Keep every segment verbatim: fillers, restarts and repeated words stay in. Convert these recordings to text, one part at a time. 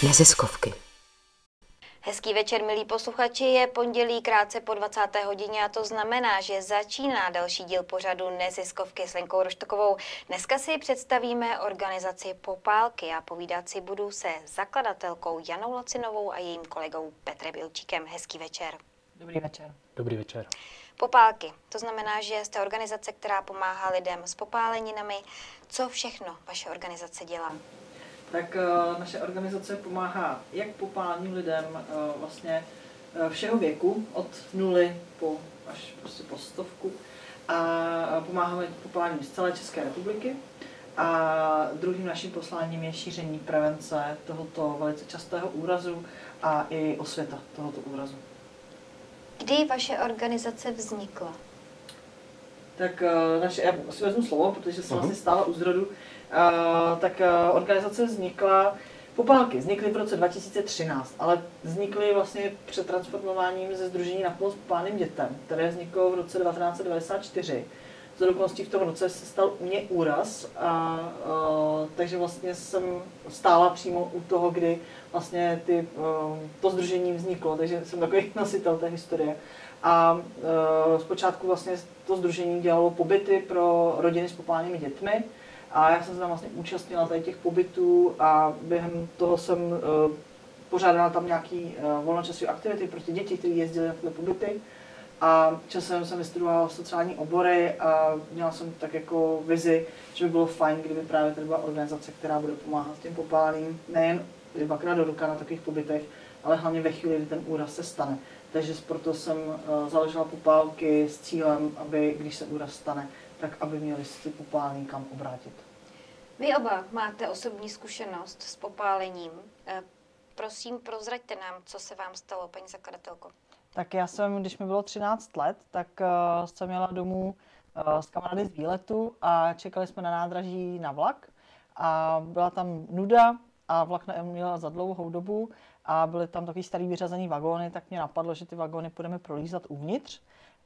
Neziskovky. Hezký večer, milí posluchači, je pondělí krátce po dvacáté hodině a to znamená, že začíná další díl pořadu Neziskovky s Lenkou Roštokovou. Dneska si představíme organizaci Popálky a povídat si budu se zakladatelkou Janou Lacinovou a jejím kolegou Petrem Bilčíkem. Hezký večer. Dobrý večer. Dobrý večer. Popálky, to znamená, že jste organizace, která pomáhá lidem s popáleninami. Co všechno vaše organizace dělá? Tak uh, naše organizace pomáhá jak popáleným lidem uh, vlastně uh, všeho věku, od nuly po, až prostě po stovku. A pomáháme popálením z celé České republiky. A druhým naším posláním je šíření prevence tohoto velice častého úrazu a i osvěta tohoto úrazu. Kdy vaše organizace vznikla? Tak uh, naše, já si vezmu slovo, protože jsem vlastně stála u zrodu. Uh, tak uh, organizace vznikla, Popálky vznikly v roce dva tisíce třináct, ale vznikly vlastně před transformováním ze Sdružení na pomoc popáleným dětem, které vzniklo v roce devatenáct set devadesát čtyři. Z okolností v tom roce se stal u mě úraz, a, uh, takže vlastně jsem stála přímo u toho, kdy vlastně ty, uh, to sdružení vzniklo, takže jsem takový nositel té historie. A uh, zpočátku vlastně to sdružení dělalo pobyty pro rodiny s popálenými dětmi. A já jsem se tam vlastně účastnila tady těch pobytů a během toho jsem uh, pořádala tam nějaký uh, volnočasové aktivity pro ty děti, kteří jezdili na tyhle pobyty. A časem jsem vystudovala sociální obory a měla jsem tak jako vizi, že by bylo fajn, kdyby právě tady byla organizace, která bude pomáhat těm popáleným, nejen dvakrát do roka na takových pobytech, ale hlavně ve chvíli, kdy ten úraz se stane. Takže proto jsem uh, založila Popálky s cílem, aby když se úraz stane, tak aby měli si popálení kam obrátit. Vy oba máte osobní zkušenost s popálením. Prosím, prozraďte nám, co se vám stalo, paní zakladatelko. Tak já jsem, když mi bylo třináct let, tak uh, jsem jela domů uh, s kamarády z výletu a čekali jsme na nádraží na vlak. A byla tam nuda a vlak neměl za dlouhou dobu a byly tam takový starý vyřazený vagóny, tak mě napadlo, že ty vagóny budeme prolízat uvnitř.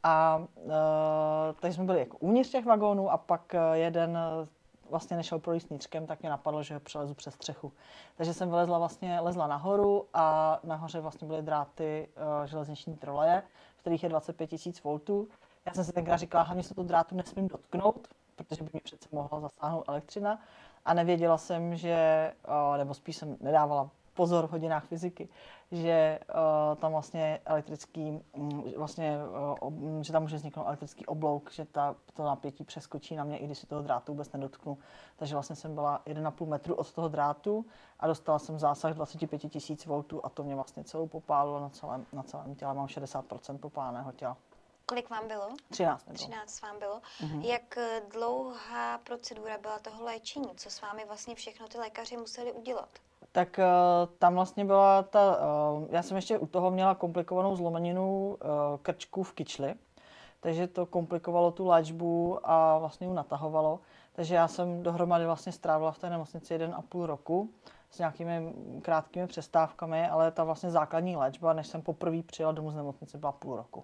A uh, takže jsme byli jako uvnitř těch vagónů a pak jeden vlastně nešel projít níčkem, tak mě napadlo, že ho přelezu přes střechu. Takže jsem vylezla vlastně, lezla nahoru a nahoře vlastně byly dráty uh, železniční troleje, v kterých je dvacet pět tisíc voltů. Já jsem si tenkrát říkala, hlavně se to drátu nesmím dotknout, protože by mě přece mohla zasáhnout elektřina. A nevěděla jsem, že, uh, nebo spíš jsem nedávala pozor v hodinách fyziky, že uh, tam vlastně elektrický, um, vlastně, uh, že tam může vzniknout elektrický oblouk, že ta, to napětí přeskočí na mě, i když si toho drátu vůbec nedotknu. Takže vlastně jsem byla jeden a půl metru od toho drátu a dostala jsem zásah dvacet pět tisíc voltů a to mě vlastně celou popálilo na celém, na celém těle. Mám šedesát procent popáleného těla. Kolik vám bylo? třináct bylo. třináct vám bylo. Mhm. Jak dlouhá procedura byla toho léčení? Co s vámi vlastně všechno ty lékaři museli udělat? Tak uh, tam vlastně byla ta, uh, já jsem ještě u toho měla komplikovanou zlomeninu uh, krčku v kyčli, takže to komplikovalo tu léčbu a vlastně ji natahovalo. Takže já jsem dohromady vlastně strávila v té nemocnici jeden a půl roku s nějakými krátkými přestávkami, ale ta vlastně základní léčba, než jsem poprvé přijela domů z nemocnice, byla půl roku.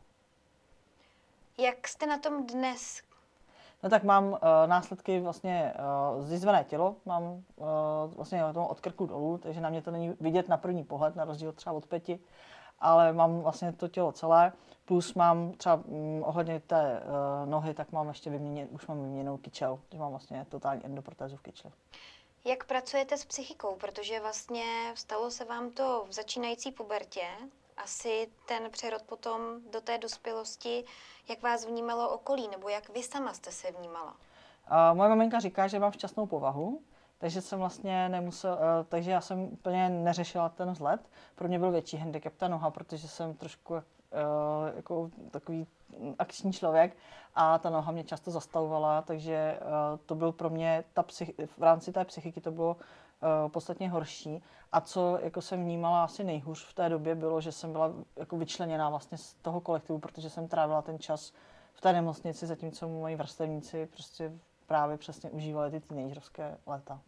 Jak jste na tom dnes? No tak mám uh, následky vlastně uh, zjizvené tělo, mám uh, vlastně od krku dolů, takže na mě to není vidět na první pohled, na rozdíl třeba od Peti, ale mám vlastně to tělo celé, plus mám třeba um, ohledně té uh, nohy, tak mám ještě vyměně, už mám vyměněnou kyčel, že mám vlastně totální endoprotézu v kyčli. Jak pracujete s psychikou, protože vlastně stalo se vám to v začínající pubertě, asi ten přerod potom do té dospělosti, jak vás vnímalo okolí, nebo jak vy sama jste se vnímala? Uh, moje maminka říká, že mám šťastnou povahu, takže jsem vlastně nemusel, uh, takže já jsem úplně neřešila ten vzhled. Pro mě byl větší handicap ta noha, protože jsem trošku uh, jako takový akční člověk a ta noha mě často zastavovala, takže uh, to byl pro mě, ta psych, v rámci té psychiky to bylo uh, podstatně horší. A co jako jsem vnímala asi nejhůř v té době bylo, že jsem byla jako vyčleněná vlastně z toho kolektivu, protože jsem trávila ten čas v té nemocnici, zatímco moji vrstevníci prostě právě přesně užívali ty teenagerovské léta.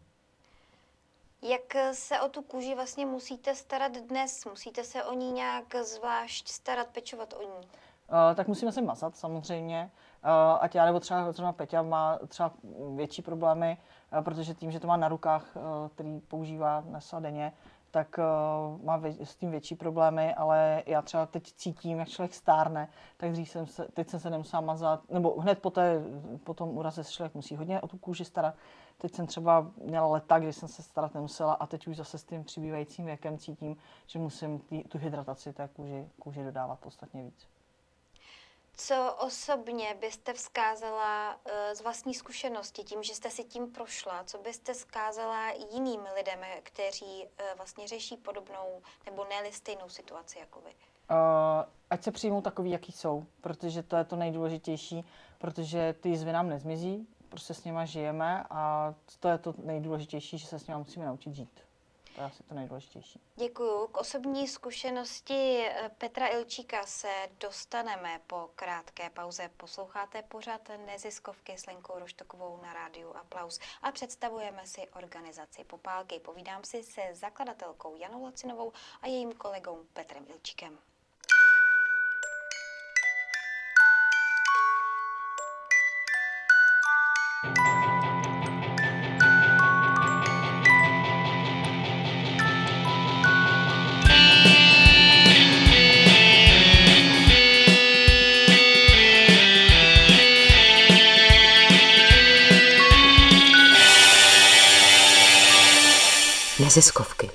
Jak se o tu kůži vlastně musíte starat dnes? Musíte se o ní nějak zvlášť starat, pečovat o ní? Uh, tak musíme se mazat samozřejmě, uh, ať já nebo třeba, třeba Peťa má třeba větší problémy, uh, protože tím, že to má na rukách, uh, který používá dnes a denně, tak uh, má vě- s tím větší problémy, ale já třeba teď cítím, jak člověk stárne, tak dřív jsem se, teď jsem se nemusela mazat, nebo hned po, té, po tom úraze se člověk musí hodně o tu kůži starat. Teď jsem třeba měla leta, kdy jsem se starat nemusela a teď už zase s tím přibývajícím věkem cítím, že musím tý, tu hydrataci té kůži, kůži dodávat podstatně víc. Co osobně byste vzkázala uh, z vlastní zkušenosti, tím, že jste si tím prošla, co byste vzkázala jiným lidem, kteří uh, vlastně řeší podobnou nebo ne stejnou situaci jako vy? Uh, ať se přijmou takový, jaký jsou, protože to je to nejdůležitější, protože ty jizvy nám nezmizí, prostě s nima žijeme a to je to nejdůležitější, že se s nima musíme naučit žít. To je asi to nejdůležitější. Děkuju. K osobní zkušenosti Petra Ilčíka se dostaneme po krátké pauze. Posloucháte pořad Neziskovky s Lenkou Roštokovou na rádiu Aplaus a představujeme si organizaci Popálky. Povídám si se zakladatelkou Janou Lacinovou a jejím kolegou Petrem Ilčíkem. Neziskovky.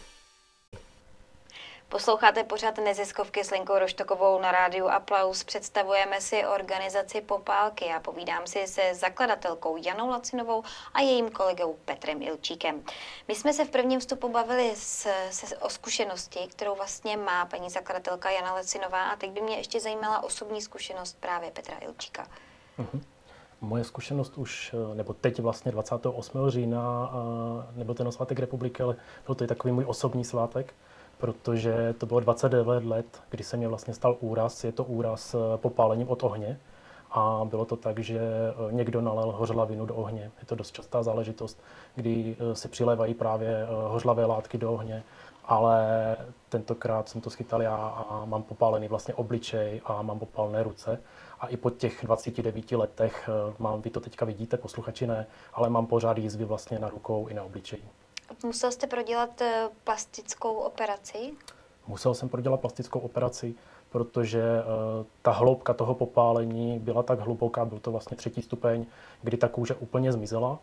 Posloucháte pořad Neziskovky s Lenkou Roštokovou na rádiu Aplaus. Představujeme si organizaci Popálky a povídám si se zakladatelkou Janou Lacinovou a jejím kolegou Petrem Ilčíkem. My jsme se v prvním vstupu bavili s, se, o zkušenosti, kterou vlastně má paní zakladatelka Jana Lacinová a teď by mě ještě zajímala osobní zkušenost právě Petra Ilčíka. Mhm. Moje zkušenost už, nebo teď vlastně dvacátého osmého října, nebyl ten svátek republiky, ale byl to i takový můj osobní svátek, protože to bylo dvacet devět let, kdy se mě vlastně stal úraz. Je to úraz popálením od ohně a bylo to tak, že někdo nalil hořlavinu do ohně. Je to dost častá záležitost, kdy si přilévají právě hořlavé látky do ohně, ale tentokrát jsem to schytal já a mám popálený vlastně obličej a mám popálené ruce. A i po těch dvaceti devíti letech mám, vy to teďka vidíte, posluchači ne, ale mám pořád jízvy vlastně na rukou i na obličeji. Musel jste prodělat plastickou operaci? Musel jsem prodělat plastickou operaci, protože uh, ta hloubka toho popálení byla tak hluboká, byl to vlastně třetí stupeň, kdy ta kůže úplně zmizela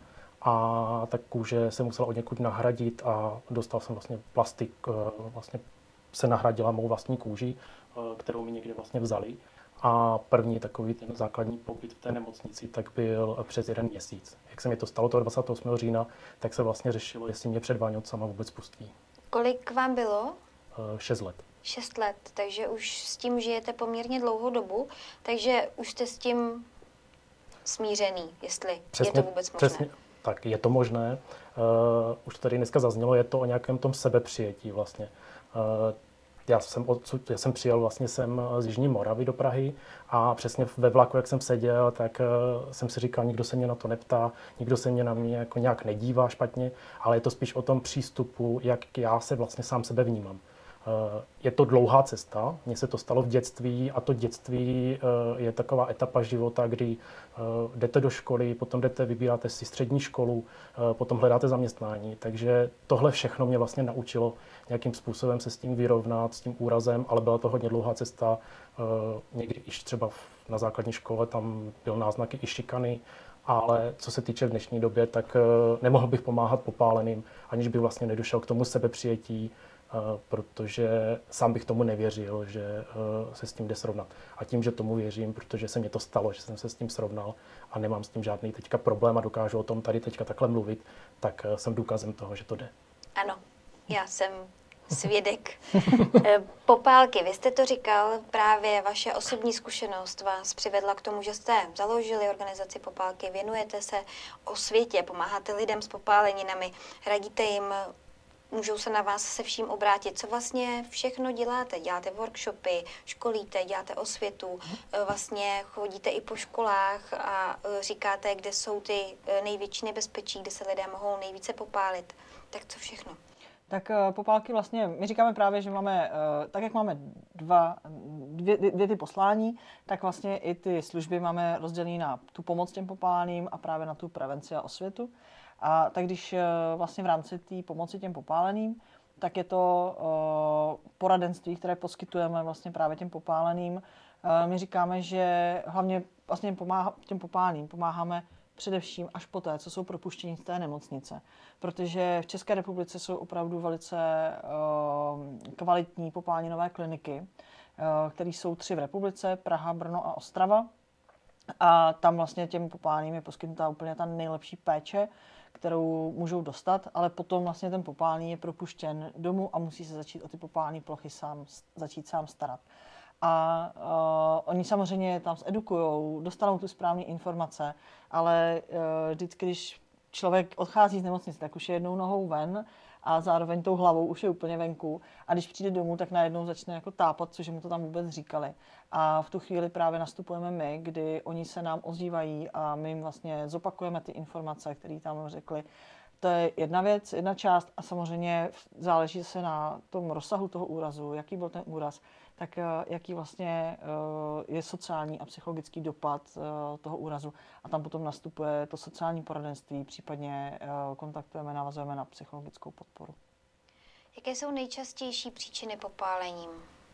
a ta kůže se musela od někud nahradit a dostal jsem vlastně plastik, uh, vlastně se nahradila mou vlastní kůži, uh, kterou mi někde vlastně vzali. A první takový ten základní pobyt v té nemocnici tak byl přes jeden měsíc. Jak se mi to stalo toho dvacátého osmého října, tak se vlastně řešilo, jestli mě před Váňocama vůbec pustí. Kolik vám bylo? Šest let. Šest let, takže už s tím žijete poměrně dlouhou dobu, takže už jste s tím smířený, jestli Přesně, je to vůbec možné. Přesně, tak je to možné. Uh, už tady dneska zaznělo, je to o nějakém tom sebepřijetí vlastně. Uh, Já jsem, odsud, já jsem přijel vlastně sem z Jižní Moravy do Prahy a přesně ve vlaku, jak jsem seděl, tak uh, jsem si říkal, nikdo se mě na to neptá, nikdo se mě na mě jako nějak nedívá špatně, ale je to spíš o tom přístupu, jak já se vlastně sám sebe vnímám. Uh, je to dlouhá cesta, mně se to stalo v dětství a to dětství uh, je taková etapa života, kdy uh, jdete do školy, potom jdete, vybíráte si střední školu, uh, potom hledáte zaměstnání, takže tohle všechno mě vlastně naučilo nějakým způsobem se s tím vyrovnat, s tím úrazem, ale byla to hodně dlouhá cesta, uh, někdy iž třeba na základní škole tam byl náznaky i šikany, ale co se týče v dnešní době, tak uh, nemohl bych pomáhat popáleným, aniž bych vlastně nedošel k tomu sebepřijetí, Uh, protože sám bych tomu nevěřil, že uh, se s tím jde srovnat. A tím, že tomu věřím, protože se mě to stalo, že jsem se s tím srovnal a nemám s tím žádný teďka problém a dokážu o tom tady teďka takhle mluvit, tak uh, jsem důkazem toho, že to jde. Ano, já jsem svědek. Popálky, vy jste to říkal, právě vaše osobní zkušenost vás přivedla k tomu, že jste založili organizaci Popálky, věnujete se osvětě, pomáháte lidem s popáleninami, radíte jim, můžou se na vás se vším obrátit. Co vlastně všechno děláte? Děláte workshopy, školíte, děláte osvětu, vlastně chodíte i po školách a říkáte, kde jsou ty největší nebezpečí, kde se lidé mohou nejvíce popálit. Tak co všechno? Tak popálky vlastně, my říkáme právě, že máme, tak jak máme dva, dvě, dvě ty poslání, tak vlastně i ty služby máme rozdělené na tu pomoc těm popáleným a právě na tu prevenci a osvětu. A tak když vlastně v rámci té pomoci těm popáleným, tak je to uh, poradenství, které poskytujeme vlastně právě těm popáleným. Uh, my říkáme, že hlavně vlastně pomáha, těm popáleným pomáháme především až poté, co jsou propuštěni z té nemocnice. Protože v České republice jsou opravdu velice uh, kvalitní popáleninové kliniky, uh, které jsou tři v republice, Praha, Brno a Ostrava. A tam vlastně těm popáleným je poskytnutá úplně ta nejlepší péče, kterou můžou dostat, ale potom vlastně ten popálený je propuštěn domů a musí se začít o ty popálené plochy sám, začít sám starat. A uh, oni samozřejmě tam edukujou, dostanou tu správné informace, ale uh, vždycky, když člověk odchází z nemocnice, tak už je jednou nohou ven a zároveň tou hlavou už je úplně venku. A když přijde domů, tak najednou začne jako tápat, což mu to tam vůbec říkali. A v tu chvíli právě nastupujeme my, kdy oni se nám ozývají a my jim vlastně zopakujeme ty informace, které tam řekli. To je jedna věc, jedna část a samozřejmě záleží se na tom rozsahu toho úrazu, jaký byl ten úraz, tak jaký vlastně je sociální a psychologický dopad toho úrazu. A tam potom nastupuje to sociální poradenství, případně kontaktujeme, navazujeme na psychologickou podporu. Jaké jsou nejčastější příčiny popálením?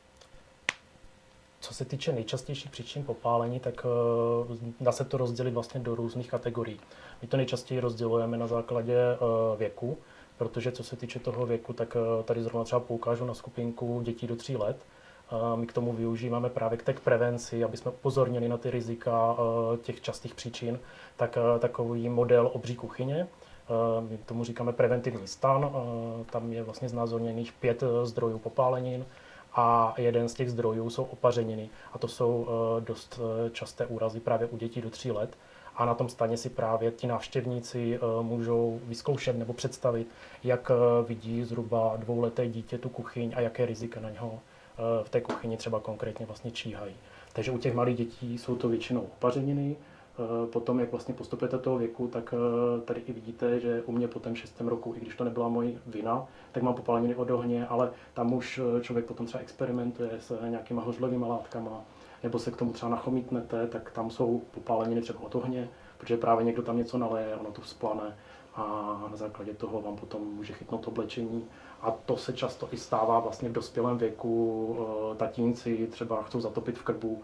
Co se týče nejčastějších příčin popálení, tak uh, dá se to rozdělit vlastně do různých kategorií. My to nejčastěji rozdělujeme na základě uh, věku, protože co se týče toho věku, tak uh, tady zrovna třeba poukážu na skupinku dětí do tří let. Uh, my k tomu využíváme právě k té prevenci, aby jsme upozornili na ty rizika uh, těch častých příčin, tak uh, takový model obří kuchyně. Uh, my tomu říkáme preventivní stan, uh, tam je vlastně znázorněných pět uh, zdrojů popálenin. A jeden z těch zdrojů jsou opařeniny. A to jsou uh, dost uh, časté úrazy právě u dětí do tří let. A na tom staně si právě ti návštěvníci uh, můžou vyzkoušet nebo představit, jak uh, vidí zhruba dvouleté dítě tu kuchyň a jaké rizika na něho uh, v té kuchyni třeba konkrétně vlastně číhají. Takže u těch malých dětí jsou to většinou opařeniny. Potom, jak vlastně postupujete toho věku, tak tady i vidíte, že u mě po tom šestém roku, i když to nebyla moje vina, tak mám popáleniny od ohně, ale tam už člověk potom třeba experimentuje s nějakýma hořlovými látkama, nebo se k tomu třeba nachomítnete, tak tam jsou popáleniny třeba od ohně, protože právě někdo tam něco naleje, ono to vzplane a na základě toho vám potom může chytnout oblečení. A to se často i stává vlastně v dospělém věku. Tatínci třeba chcou zatopit v krbu,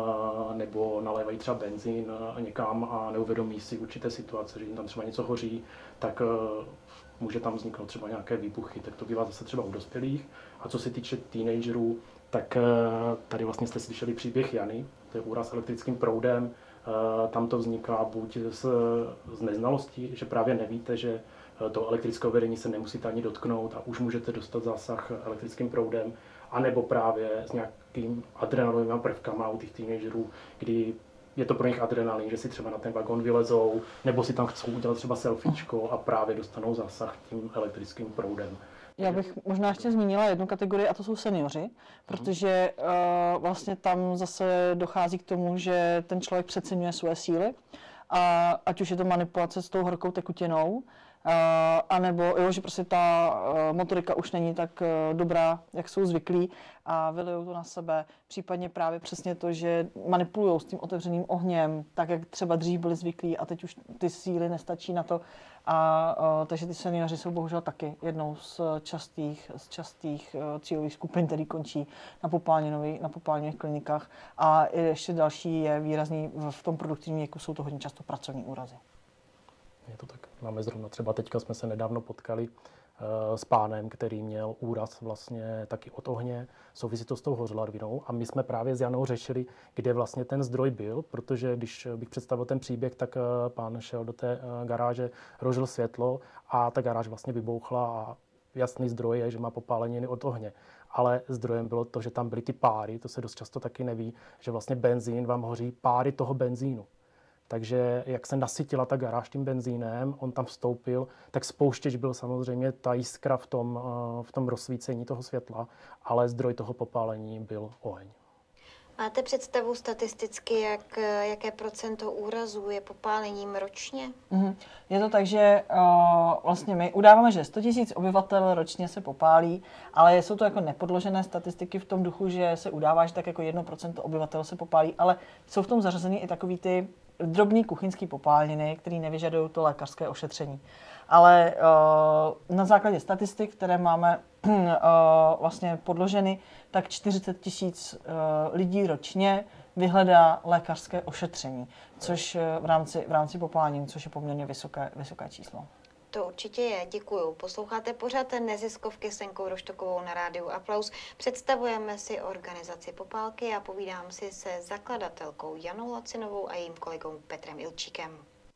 nebo nalévají třeba benzín někam a neuvědomí si určité situace, že jim tam třeba něco hoří, tak může tam vzniknout třeba nějaké výbuchy, tak to bývá zase třeba u dospělých. A co se týče teenagerů, tak tady vlastně jste slyšeli příběh Jany, to je úraz elektrickým proudem. Tam to vzniká buď z, z neznalosti, že právě nevíte, že to elektrického vedení se nemusíte ani dotknout a už můžete dostat zásah elektrickým proudem, anebo právě s nějakým adrenalinovými prvkama u těch teenagerů, kdy je to pro nich adrenalin, že si třeba na ten vagon vylezou, nebo si tam chcou udělat třeba selfiečko a právě dostanou zásah tím elektrickým proudem. Já bych možná ještě zmínila jednu kategorii, a to jsou seniori, protože uh, vlastně tam zase dochází k tomu, že ten člověk přeceňuje své síly, a ať už je to manipulace s tou horkou tekutinou, Uh, a nebo jo, že prostě ta uh, motorika už není tak uh, dobrá, jak jsou zvyklí a vylijou to na sebe. Případně právě přesně to, že manipulují s tím otevřeným ohněm, tak jak třeba dřív byli zvyklí a teď už ty síly nestačí na to. A uh, takže ty seniori jsou bohužel taky jednou z častých, z častých uh, cílových skupin, který končí na popáleninových, na popáleninových klinikách. A ještě další je výrazný v, v tom produktivním věku, jsou to hodně často pracovní úrazy. Je to tak. Máme zrovna třeba teďka jsme se nedávno potkali uh, s pánem, který měl úraz vlastně taky od ohně, souvisí to s tou hořlavinou a my jsme právě s Janou řešili, kde vlastně ten zdroj byl, protože když bych představil ten příběh, tak uh, pán šel do té uh, garáže, rozžil světlo a ta garáž vlastně vybouchla a jasný zdroj je, že má popáleniny od ohně. Ale zdrojem bylo to, že tam byly ty páry, to se dost často taky neví, že vlastně benzín vám hoří páry toho benzínu. Takže jak se nasytila ta garáž tím benzínem, on tam vstoupil, tak spouštěč byl samozřejmě ta jiskra v tom, v tom rozsvícení toho světla, ale zdroj toho popálení byl oheň. Máte představu statisticky, jak, jaké procento úrazů je popálením ročně? Mm-hmm. Je to tak, že uh, vlastně my udáváme, že sto tisíc obyvatel ročně se popálí, ale jsou to jako nepodložené statistiky v tom duchu, že se udává, že tak jako jedno procento obyvatel se popálí, ale jsou v tom zařazeny i takový ty drobný kuchyňský popáleniny, které nevyžadují to lékařské ošetření. Ale uh, na základě statistik, které máme vlastně podloženy, tak čtyřicet tisíc lidí ročně vyhledá lékařské ošetření, což v rámci, v rámci popálení, což je poměrně vysoké, vysoké číslo. To určitě je, děkuju. Posloucháte pořád neziskovky s Lenkou Roštokovou na rádiu Aplaus. Představujeme si organizaci Popálky a povídám si se zakladatelkou Janou Lacinovou a jejím kolegou Petrem Ilčíkem.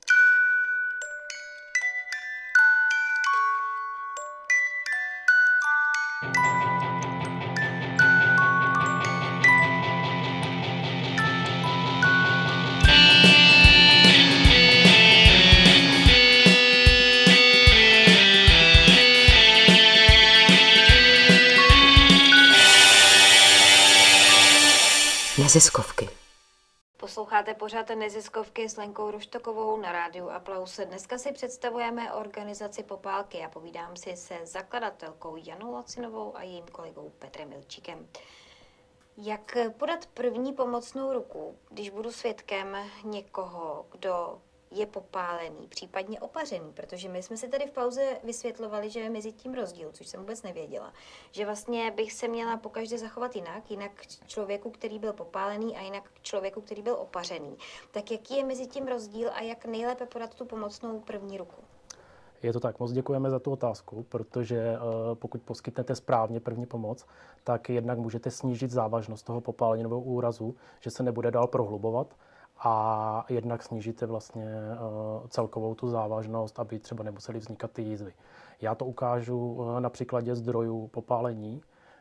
Neziskovky. Posloucháte pořád neziskovky s Lenkou Roštokovou na rádiu Aplaus. Dneska si představujeme organizaci Popálky a povídám si se zakladatelkou Janou Lacinovou a jejím kolegou Petrem Ilčíkem. Jak podat první pomocnou ruku, když budu svědkem někoho, kdo je popálený, případně opařený, protože my jsme si tady v pauze vysvětlovali, že je mezi tím rozdíl, což jsem vůbec nevěděla, že vlastně bych se měla pokaždé zachovat jinak, jinak k člověku, který byl popálený a jinak k člověku, který byl opařený. Tak jaký je mezi tím rozdíl a jak nejlépe podat tu pomocnou první ruku? Je to tak, moc děkujeme za tu otázku, protože uh, pokud poskytnete správně první pomoc, tak jednak můžete snížit závažnost toho popálení nebo úrazu, že se nebude dál prohlubovat, a jednak snížíte vlastně uh, celkovou tu závažnost, aby třeba nemusely vznikat ty jízvy. Já to ukážu uh, na příkladě zdrojů popálení,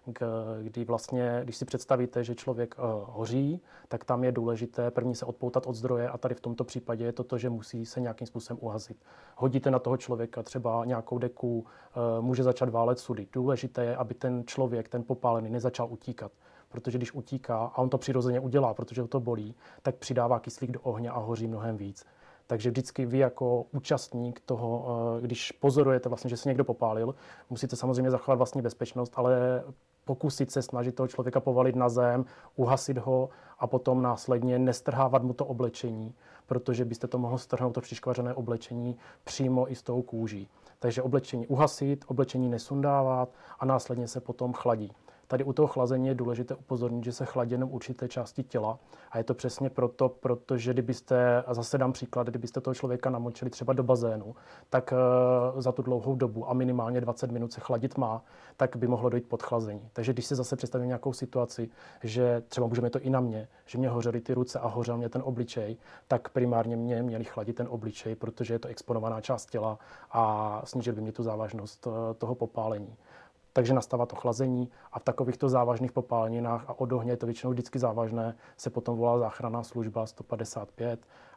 kdy vlastně, když si představíte, že člověk uh, hoří, tak tam je důležité první se odpoutat od zdroje a tady v tomto případě je to to, že musí se nějakým způsobem uhasit. Hodíte na toho člověka třeba nějakou deku, uh, může začat válet sudy. Důležité je, aby ten člověk, ten popálený, nezačal utíkat. Protože když utíká, a on to přirozeně udělá, protože ho to bolí, tak přidává kyslík do ohně a hoří mnohem víc. Takže vždycky vy jako účastník toho, když pozorujete vlastně, že se někdo popálil, musíte samozřejmě zachovat vlastní bezpečnost, ale pokusit se snažit toho člověka povalit na zem, uhasit ho a potom následně nestrhávat mu to oblečení, protože byste to mohl strhnout to přiškvařené oblečení přímo i s tou kůží. Takže oblečení uhasit, oblečení nesundávat a následně se potom chladí. Tady u toho chlazení je důležité upozornit, že se chladí jenom určité části těla a je to přesně proto, protože kdybyste, a zase dám příklad, kdybyste toho člověka namočili třeba do bazénu, tak za tu dlouhou dobu a minimálně dvacet minut se chladit má, tak by mohlo dojít podchlazení. Takže když si zase představím nějakou situaci, že třeba můžeme to i na mě, že mě hořely ty ruce a hořel mě ten obličej, tak primárně mě měli chladit ten obličej, protože je to exponovaná část těla a snížil by mě tu závažnost toho popálení. Takže nastává to chlazení a v takovýchto závažných popáleninách a od ohně je to většinou vždycky závažné, se potom volá záchranná služba sto padesát pět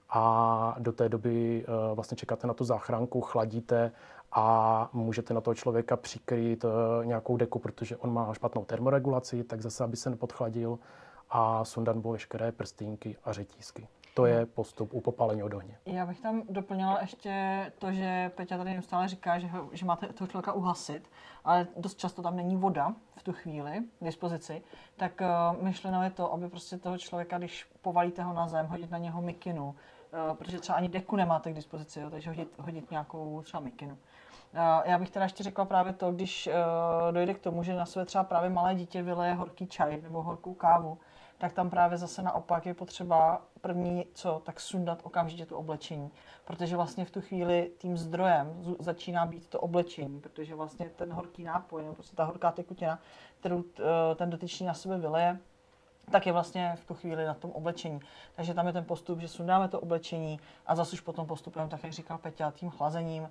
a do té doby vlastně čekáte na tu záchranku, chladíte a můžete na toho člověka přikrýt nějakou deku, protože on má špatnou termoregulaci, tak zase, aby se nepodchladil a sundat mu veškeré prstýnky a řetízky. To je postup u popálení od ohně. Já bych tam doplnila ještě to, že Peťa tady neustále říká, že, ho, že máte toho člověka uhasit, ale dost často tam není voda v tu chvíli k dispozici, tak uh, myšleno je to, aby prostě toho člověka, když povalíte ho na zem, hodit na něho mikinu, uh, protože třeba ani deku nemáte k dispozici, jo, takže hodit, hodit nějakou třeba mikinu. Uh, já bych teda ještě řekla právě to, když uh, dojde k tomu, že na sebe třeba právě malé dítě vyleje horký čaj nebo horkou kávu, tak tam právě zase naopak je potřeba první co, tak sundat okamžitě to oblečení. Protože vlastně v tu chvíli tím zdrojem začíná být to oblečení, protože vlastně ten horký nápoj, nebo prostě ta horká tekutina, kterou ten dotyčný na sebe vyleje, tak je vlastně v tu chvíli na tom oblečení. Takže tam je ten postup, že sundáme to oblečení a zase už potom postupujeme, tak jak říkal Peťa, tím chlazením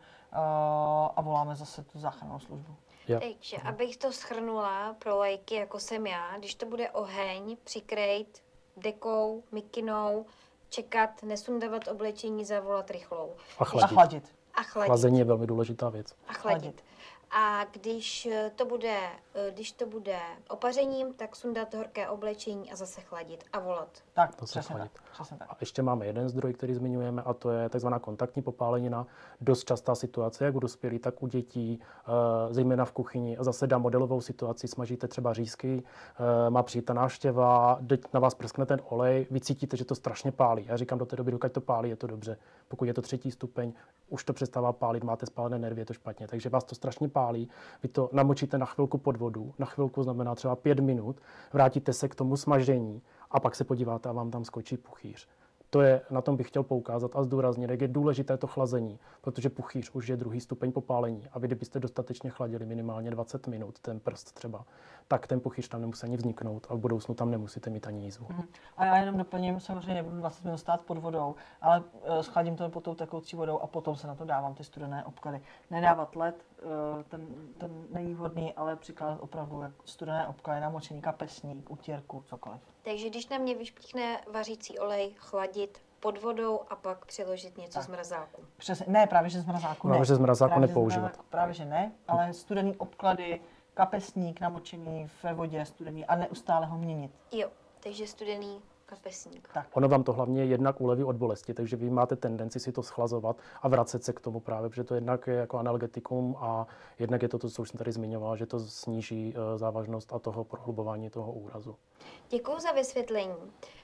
a voláme zase tu záchrannou službu. Ja. Takže, abych to shrnula pro lajky, jako jsem já, když to bude oheň, přikrejt dekou, mikinou, čekat, nesundávat oblečení, zavolat rychlou. A chladit. A chladit. A chladit. Chlazení je velmi důležitá věc. A chladit. A když to bude když to bude opařením, tak sundat horké oblečení a zase chladit a volat. Tak, To se přesně chladit. tak, přesně tak. A ještě máme jeden zdroj, který zmiňujeme, a to je tzv. Kontaktní popálenina. Dost častá situace, jak u dospělých, tak u dětí, zejména v kuchyni. A zase dám modelovou situaci, smažíte třeba řízky, má přijít ta návštěva, na vás prskne ten olej, vy cítíte, že to strašně pálí. Já říkám, do té doby, dokud to pálí, je to dobře. Pokud je to třetí stupeň, už to přestává pálit, máte spálené nervy, je to špatně. Takže vás to strašně pálí, vy to namočíte na chvilku pod vodu, na chvilku znamená třeba pět minut, vrátíte se k tomu smažení a pak se podíváte a vám tam skočí puchýř. To je, na tom bych chtěl poukázat a zdůraznit, jak je důležité to chlazení, protože puchýř už je druhý stupeň popálení a vy kdybyste dostatečně chladili minimálně dvacet minut, ten prst třeba, tak ten puchýř tam nemusí ani vzniknout a v budoucnu tam nemusíte mít ani jízvu. Mm. A já jenom doplním, samozřejmě nebudu dvacet minut stát pod vodou, ale uh, schladím to pod tou tekoucí vodou a potom se na to dávám ty studené obklady. Nedávat led, uh, ten, ten není vhodný, ale přikládat opravdu jak studené obklady, namočený kapesník, utěrku, cokoliv. Takže když na mě vyšplíchne vařící olej, chladit pod vodou a pak přiložit něco Tak. z mrazáku. Přesně, ne, právě že z mrazáku ne. Právě, že z mrazáku Právě, že z nepoužívat. mrazáku, právě, že ne, ale studený obklady, kapesník namočený ve vodě, studený a neustále ho měnit. Jo, takže studený kapesník. Tak. Ono vám to hlavně jednak uleví od bolesti, takže vy máte tendenci si to schlazovat a vracet se k tomu právě, protože to jednak je jako analgetikum a jednak je to to, co už jsem tady zmiňoval, že to sníží závažnost a toho prohlubování toho úrazu. Děkuji za vysvětlení.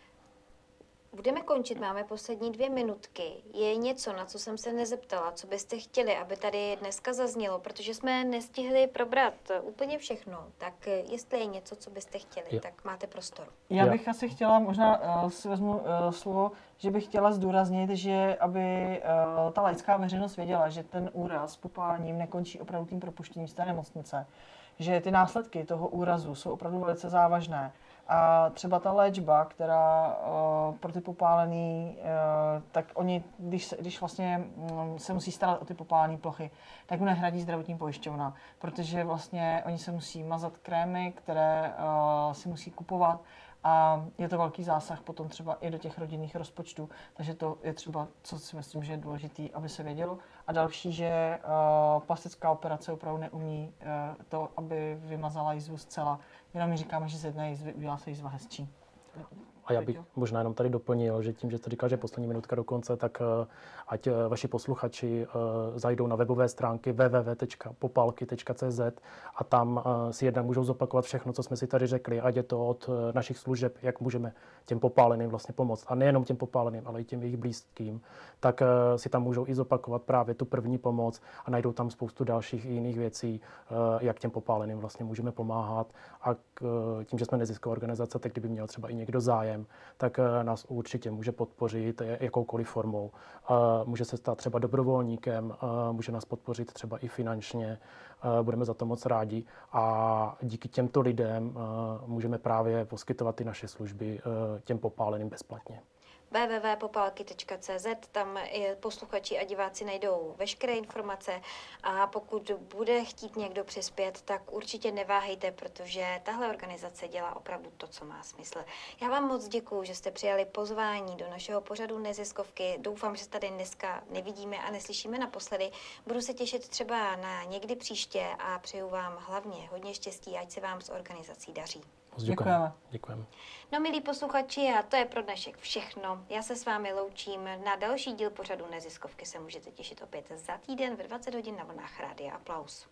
Budeme končit, máme poslední dvě minutky. Je něco, na co jsem se nezeptala, co byste chtěli, aby tady dneska zaznělo, protože jsme nestihli probrat úplně všechno. Tak jestli je něco, co byste chtěli, Je. tak máte prostor. Já Jo. bych asi chtěla, možná uh, si vezmu uh, slovo, že bych chtěla zdůraznit, že aby uh, ta laická veřejnost věděla, že ten úraz popálením nekončí opravdu tím propuštěním z té nemocnice, že ty následky toho úrazu jsou opravdu velice závažné. A třeba ta léčba, která uh, pro ty popálený, uh, tak oni, když, se, když vlastně um, se musí starat o ty popálené plochy, tak mu nehradí zdravotní pojišťovna, protože vlastně oni se musí mazat krémy, které uh, si musí kupovat a je to velký zásah potom třeba i do těch rodinných rozpočtů, takže to je třeba, co si myslím, že je důležité, aby se vědělo. A další, že uh, plastická operace opravdu neumí uh, to, aby vymazala jízvu zcela. Jenom mi říkáme, že z jedné jízvy udělá se jízva hezčí. A já bych možná jenom tady doplnil, že tím, že jste říkal, že je poslední minutka do konce, tak ať vaši posluchači zajdou na webové stránky w w w tečka popalky tečka c z a tam si jednak můžou zopakovat všechno, co jsme si tady řekli, ať je to od našich služeb, jak můžeme těm popáleným vlastně pomoct. A nejenom těm popáleným, ale i těm jejich blízkým. Tak si tam můžou i zopakovat právě tu první pomoc a najdou tam spoustu dalších jiných věcí, jak těm popáleným vlastně můžeme pomáhat. A tím, že jsme nezisková organizace, tak kdyby měl třeba i někdo zájem, tak nás určitě může podpořit jakoukoliv formou. Může se stát třeba dobrovolníkem, může nás podpořit třeba i finančně, budeme za to moc rádi a díky těmto lidem můžeme právě poskytovat ty naše služby těm popáleným bezplatně. w w w tečka popalky tečka c z, tam je posluchači a diváci najdou veškeré informace a pokud bude chtít někdo přispět, tak určitě neváhejte, protože tahle organizace dělá opravdu to, co má smysl. Já vám moc děkuju, že jste přijali pozvání do našeho pořadu Neziskovky. Doufám, že se tady dneska nevidíme a neslyšíme naposledy. Budu se těšit třeba na někdy příště a přeju vám hlavně hodně štěstí, ať se vám s organizací daří. Děkujeme. Děkujeme. No, milí posluchači, a to je pro dnešek všechno. Já se s vámi loučím. Na další díl pořadu Neziskovky se můžete těšit opět za týden ve dvacet hodin na vlnách Rádia Aplaus.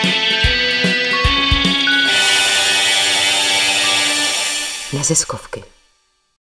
Neziskovky.